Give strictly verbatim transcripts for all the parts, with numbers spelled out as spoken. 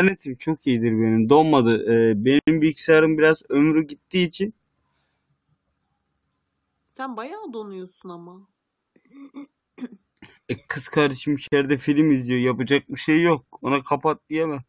İnternetim çok iyidir benim. Donmadı. Ee, benim bilgisayarım biraz ömrü gittiği için Sen bayağı donuyorsun ama. e, kız kardeşim içeride film izliyor. Yapacak bir şey yok. Ona kapat diyemem.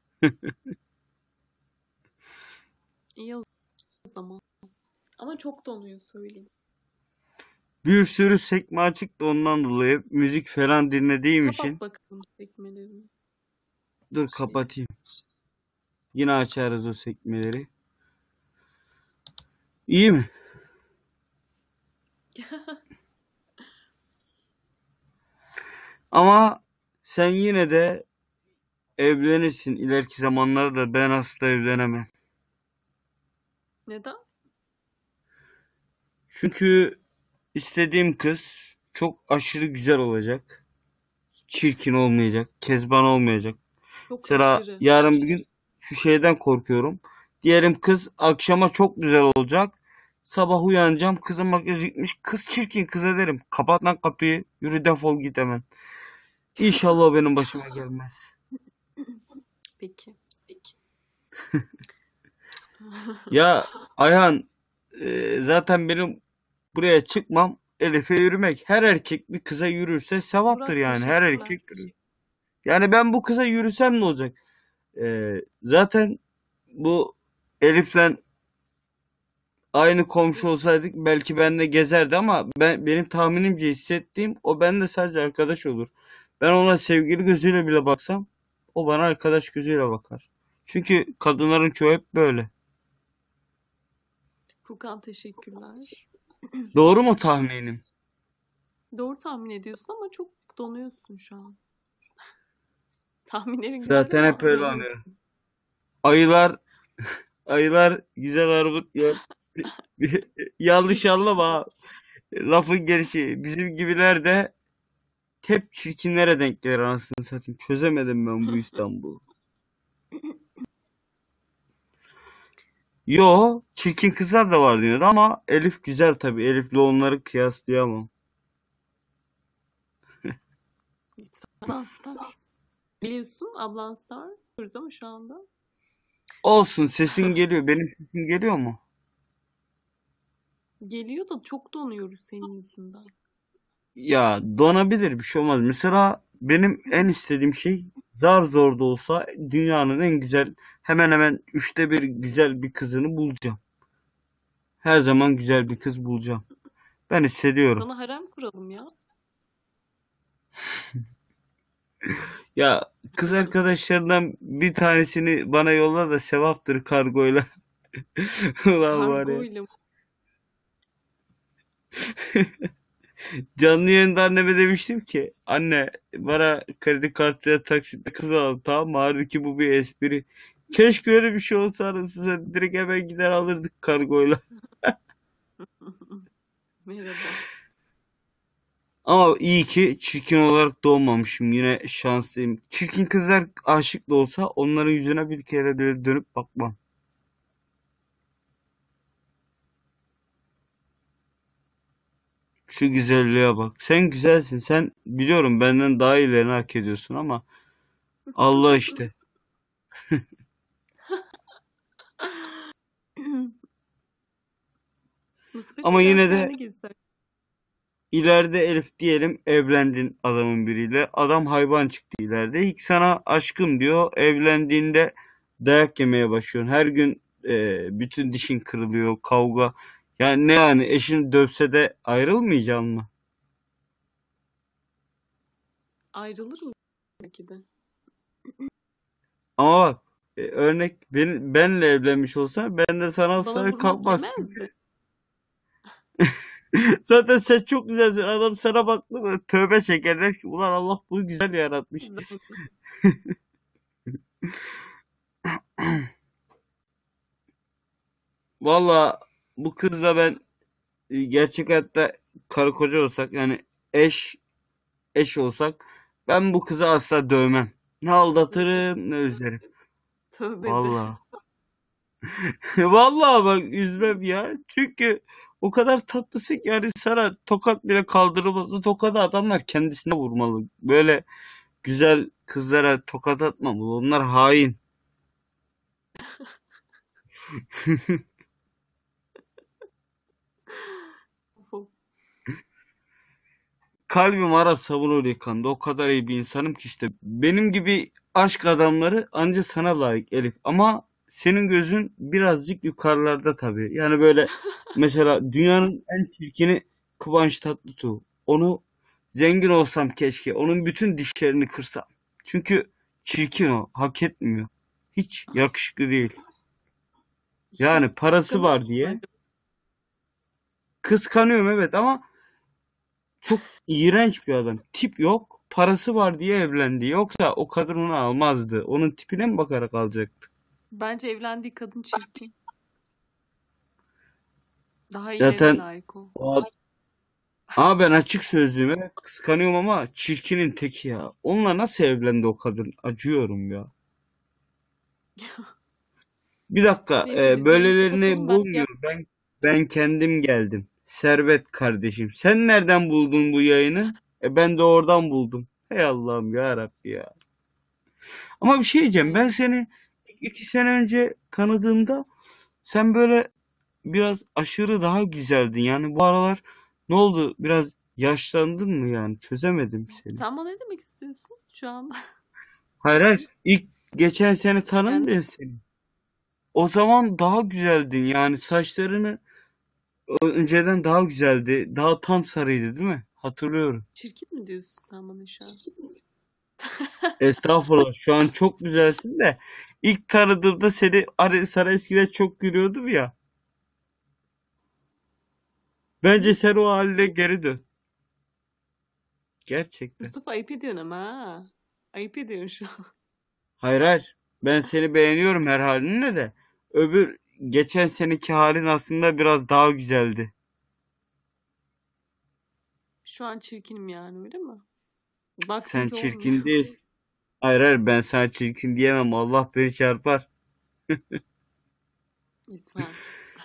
İyi o zaman. Ama çok donuyor söyleyeyim. Bir sürü sekme açık da ondan dolayı müzik falan dinlediğim Kapat için. bakalım sekmelerini. Dur Şey. kapatayım. Yine açarız o sekmeleri. İyi mi? Ama sen yine de evlenirsin ileriki zamanlarda, ben asla evlenemem. Neden? Çünkü istediğim kız çok aşırı güzel olacak. Çirkin olmayacak. Kezban olmayacak. Çok Mesela aşırı. yarın bir gün şu şeyden korkuyorum. Diyelim kız akşama çok güzel olacak. Sabah uyanacağım, kızın makyajı gitmiş. Kız çirkin, kıza derim. Kapat lan kapıyı. Yürü defol git hemen. İnşallah o benim başıma gelmez. Peki. Peki. Ya Ayhan, e, zaten benim buraya çıkmam Elif'e yürümek. Her erkek bir kıza yürürse sevaptır Murat yani. Her teşekkürler. erkek yürür. Yani ben bu kıza yürüsem ne olacak? E, zaten bu Elif'le aynı komşu olsaydık belki benimle gezerdi ama ben benim tahminimce hissettiğim o benimle sadece arkadaş olur. Ben ona sevgili gözüyle bile baksam o bana arkadaş gözüyle bakar. Çünkü kadınların çoğu hep böyle. Furkan teşekkürler. Doğru mu tahminim? Doğru tahmin ediyorsun ama çok donuyorsun şu an. Tahminlerin güzel Zaten ama hep öyle anlıyorum. donuyorsun. Ayılar ayılar güzel armut yer. Yanlış Cips. anlama. Lafın gelişi. Bizim gibiler de hep çirkinlere denk gelir anasını satayım. Çözemedim ben bu İstanbul'u. Yo, çirkin kızlar da var yine de ama Elif güzel tabii. Elif'le onları kıyaslayamam. Lütfen. Ablan star. Biliyorsun ablan star. Diyoruz ama şu anda. Olsun, sesin geliyor. Benim sesim geliyor mu? Geliyor da çok donuyoruz senin yüzünden. Ya donabilir, bir şey olmaz. Mesela benim en istediğim şey zar zor da olsa dünyanın en güzel, hemen hemen üçte bir güzel bir kızını bulacağım. Her zaman güzel bir kız bulacağım. Ben hissediyorum. Sana harem kuralım ya. Ya kız arkadaşlarından bir tanesini bana yolla da sevaptır kargoyla. Ulan var ya. Kargoyla. Canlı yayında anneme demiştim ki anne bana kredi kartıyla taksitle kız al, tamam mı? Halbuki bu bir espri. Keşke öyle bir şey olsa arasında direkt hemen gider alırdık kargoyla. Merhaba. Ama iyi ki çirkin olarak doğmamışım. Yine şanslıyım. Çirkin kızlar aşık da olsa onların yüzüne bir kere bile dönüp bakmam. Şu güzelliğe bak. Sen güzelsin. Sen biliyorum benden daha iyilerini hak ediyorsun ama Allah işte. Mustafa Ama biraz yine kendine de gelsen. ileride Elif diyelim evlendin adamın biriyle. Adam hayvan çıktı ileride. İlk sana aşkım diyor. Evlendiğinde dayak yemeye başlıyorsun. Her gün e, bütün dişin kırılıyor. Kavga. Yani ne yani, eşin dövse de ayrılmayacaksın mı? Ayrılır mı belki de? Ama bak, e, örnek ben, benle evlenmiş olsa ben de sana Bana asla vurmak kalkmaz. yemezdi. Zaten sen çok güzelsin. Adam sana baktı mı tövbe çeker der ki ulan Allah bunu güzel yaratmış. Biz de bunu. Valla bu kızla ben e, gerçek hayatta karı koca olsak, yani eş eş olsak, ben bu kızı asla dövmem. Ne aldatırım ne üzerim. Tövbe de. Valla. Valla bak üzmem ya. Çünkü o kadar tatlısın ki yani sana tokat bile kaldırılmadı. Tokadı adamlar kendisine vurmalı. Böyle güzel kızlara tokat atmamalı. Onlar hain. Of, of. Kalbim Arap sabunu yıkandı. O kadar iyi bir insanım ki işte. Benim gibi aşk adamları anca sana layık Elif. Ama senin gözün birazcık yukarılarda tabii. Yani böyle mesela dünyanın en çirkini Kıvanç Tatlıtuğ. Onu zengin olsam keşke. Onun bütün dişlerini kırsam. Çünkü çirkin o. Hak etmiyor. Hiç yakışıklı değil. Şey, Yani parası kıskanıyor var musun diye. acaba? Kıskanıyorum evet ama çok iğrenç bir adam. Tip yok. Parası var diye evlendi. Yoksa o kadın onu almazdı. Onun tipine mi bakarak alacaktı? Bence evlendiği kadın çirkin. Daha iyilerine Zaten layık o. o ad- ama ben açık sözlüyüm. Evet, kıskanıyorum ama çirkinin teki ya. Onunla nasıl evlendi o kadın? Acıyorum ya. Bir dakika. Neyse E, biz yayını böylelerini kapatalım. Ben bir bulmuyorum. Ben ben kendim geldim. Servet kardeşim. Sen nereden buldun bu yayını? E, ben de oradan buldum. Hey Allah'ım ya Rabbi ya. Ama bir şey diyeceğim. Ben ay, seni iki sene önce tanıdığımda sen böyle biraz aşırı daha güzeldin. Yani bu aralar ne oldu? Biraz yaşlandın mı yani? Çözemedim seni. sen bana ne demek istiyorsun şu anda? Hayır hayır. İlk geçen sene Yani tanımıyor seni. O zaman daha güzeldin. Yani saçlarını önceden daha güzeldi. Daha tam sarıydı değil mi? Hatırlıyorum. çirkin mi diyorsun sen bana şu an? Estağfurullah. Şu an çok güzelsin de ilk tanıdığımda seni hani sana eskiden çok gülüyordum ya. Bence Ne? sen o haline geri dön. Gerçekten. Mustafa ayıp ediyorsun ama ha. Ayıp ediyorsun şu an. Hayır hayır. Ben seni beğeniyorum her halinle de. Öbür geçen seneki halin aslında biraz daha güzeldi. Şu an çirkinim yani öyle mi? Sen Baktın ki olmuyor. çirkin değilsin. Hayır hayır ben sana çirkin diyemem. Allah beni çarpar. Lütfen.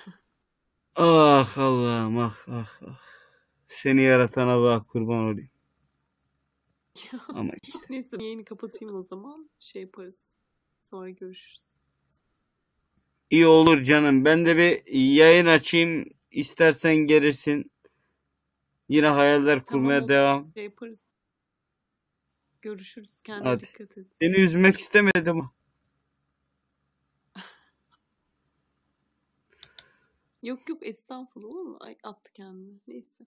Ah Allah'ım ah ah ah. Seni yaratana bak kurban olayım. Ama Neyse yayını kapatayım o zaman. Şey yaparız. Sonra görüşürüz. iyi olur canım. Ben de bir yayın açayım. İstersen gelirsin. Yine hayaller Tamam kurmaya olur. devam. Şey yaparız. Görüşürüz. Kendine Hadi. dikkat et. Seni üzmek istemedim. Yok yok estağfurullah olur mu? Ay attı kendini. Neyse.